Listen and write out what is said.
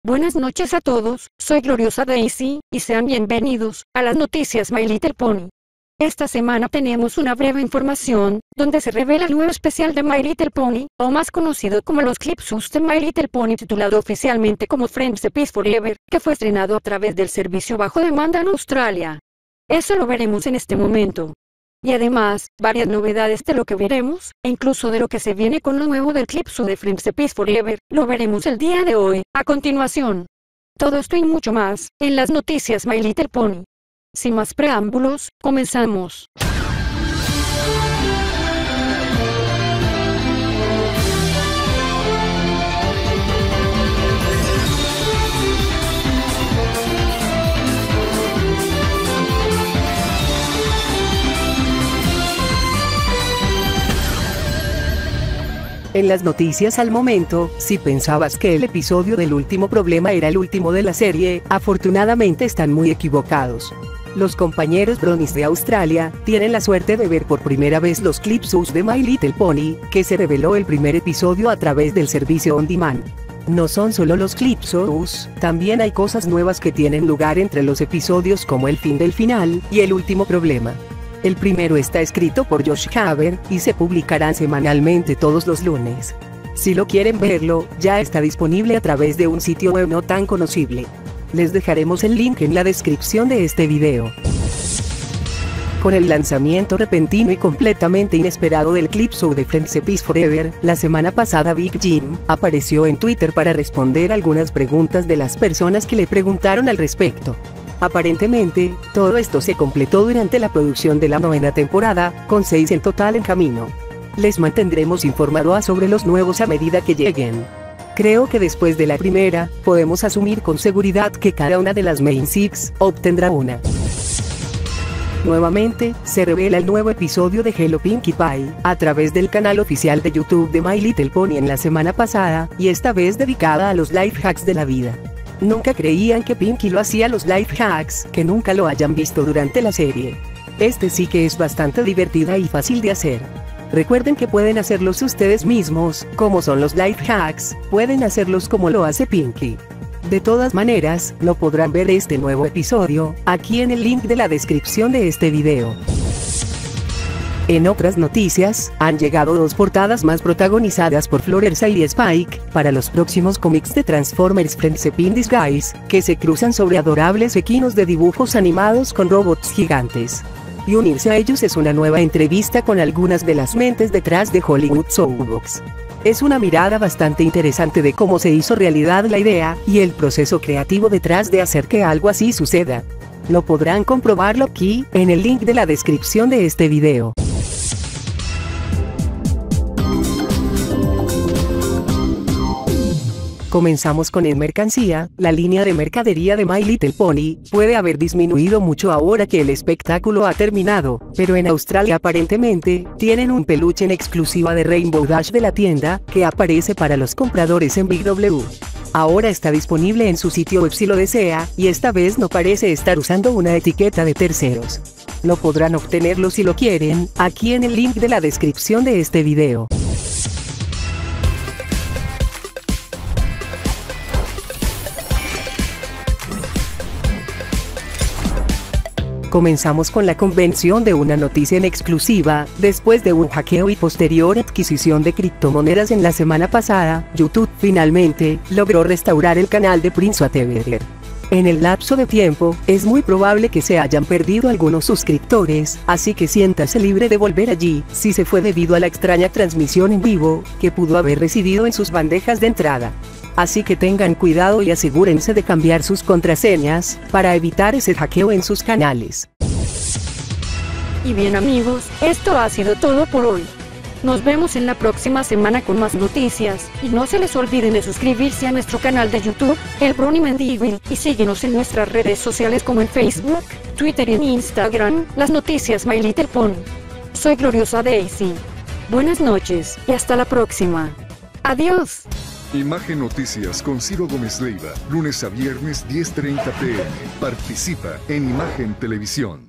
Buenas noches a todos, soy Gloriosa Daisy, y sean bienvenidos a las noticias My Little Pony. Esta semana tenemos una breve información, donde se revela el nuevo especial de My Little Pony, o más conocido como los Clipsus de My Little Pony, titulado oficialmente como Friends The Peace Forever, que fue estrenado a través del servicio bajo demanda en Australia. Eso lo veremos en este momento. Y además, varias novedades de lo que veremos, e incluso de lo que se viene con lo nuevo del Clipsu de Friends The Peace Forever, lo veremos el día de hoy, a continuación. Todo esto y mucho más, en las noticias My Little Pony. Sin más preámbulos, comenzamos. En las noticias al momento, si pensabas que el episodio del último problema era el último de la serie, afortunadamente están muy equivocados. Los compañeros Bronies de Australia tienen la suerte de ver por primera vez los Clipsus de My Little Pony, que se reveló el primer episodio a través del servicio On Demand. No son solo los Clipsus, también hay cosas nuevas que tienen lugar entre los episodios, como el fin del final y el último problema. El primero está escrito por Josh Haber, y se publicarán semanalmente todos los lunes. Si lo quieren verlo, ya está disponible a través de un sitio web no tan conocible. Les dejaremos el link en la descripción de este video. Con el lanzamiento repentino y completamente inesperado del Clipsu de Friends The Peace Forever, la semana pasada Big Jim apareció en Twitter para responder algunas preguntas de las personas que le preguntaron al respecto. Aparentemente, todo esto se completó durante la producción de la 9ª temporada, con 6 en total en camino. Les mantendremos informados sobre los nuevos a medida que lleguen. Creo que después de la primera, podemos asumir con seguridad que cada una de las Main Six obtendrá una. Nuevamente, se revela el nuevo episodio de Hello Pinkie Pie, a través del canal oficial de YouTube de My Little Pony en la semana pasada, y esta vez dedicada a los life hacks de la vida. Nunca creían que Pinkie lo hacía los life hacks, que nunca lo hayan visto durante la serie. Este sí que es bastante divertida y fácil de hacer. Recuerden que pueden hacerlos ustedes mismos, como son los life hacks, pueden hacerlos como lo hace Pinkie. De todas maneras, lo podrán ver este nuevo episodio, aquí en el link de la descripción de este video. En otras noticias, han llegado 2 portadas más protagonizadas por Florersa y Spike, para los próximos cómics de Transformers Friendship in Disguise, que se cruzan sobre adorables equinos de dibujos animados con robots gigantes. Y unirse a ellos es una nueva entrevista con algunas de las mentes detrás de Hollywood Soapbox. Es una mirada bastante interesante de cómo se hizo realidad la idea, y el proceso creativo detrás de hacer que algo así suceda. Lo podrán comprobarlo aquí, en el link de la descripción de este video. Comenzamos con en mercancía. La línea de mercadería de My Little Pony puede haber disminuido mucho ahora que el espectáculo ha terminado, pero en Australia aparentemente tienen un peluche en exclusiva de Rainbow Dash de la tienda, que aparece para los compradores en Big W. Ahora está disponible en su sitio web si lo desea, y esta vez no parece estar usando una etiqueta de terceros. Lo podrán obtenerlo si lo quieren, aquí en el link de la descripción de este video. Comenzamos con la convención de una noticia en exclusiva. Después de un hackeo y posterior adquisición de criptomonedas en la semana pasada, YouTube finalmente logró restaurar el canal de Prince Whatever. En el lapso de tiempo, es muy probable que se hayan perdido algunos suscriptores, así que siéntase libre de volver allí, si se fue debido a la extraña transmisión en vivo, que pudo haber recibido en sus bandejas de entrada. Así que tengan cuidado y asegúrense de cambiar sus contraseñas, para evitar ese hackeo en sus canales. Y bien amigos, esto ha sido todo por hoy. Nos vemos en la próxima semana con más noticias, y no se les olviden de suscribirse a nuestro canal de YouTube, El Brony Mendigo, y síguenos en nuestras redes sociales como en Facebook, Twitter y en Instagram, las noticias My Little Pony. Soy Gloriosa Daisy. Buenas noches, y hasta la próxima. Adiós. Imagen Noticias con Ciro Gómez Leiva, lunes a viernes 10:30 p.m. Participa en Imagen Televisión.